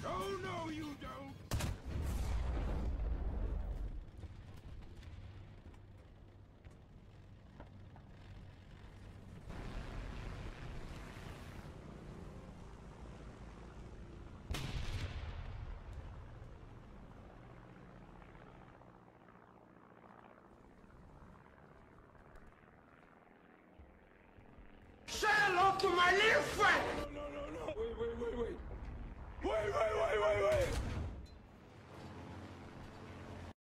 Oh, no, you don't! Say hello to my little friend!